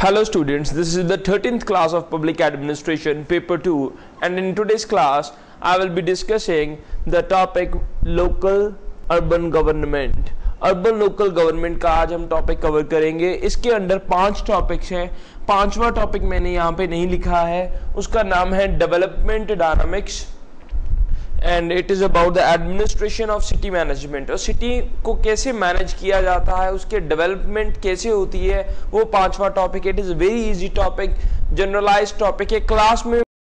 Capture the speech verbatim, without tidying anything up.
Hello students, this is the thirteenth class of Public Administration paper two, and in today's class I will be discussing the topic local urban government. Urban local government का आज हम topic cover करेंगे। इसके under पांच topics हैं। पांचवा topic मैंने यहाँ पे नहीं लिखा है, उसका नाम है development dynamics and it is about the administration of city management. और सिटी को कैसे मैनेज किया जाता है, उसके डेवलपमेंट कैसे होती है, वो पांचवा topic. It is very easy topic, generalize topic है, क्लास में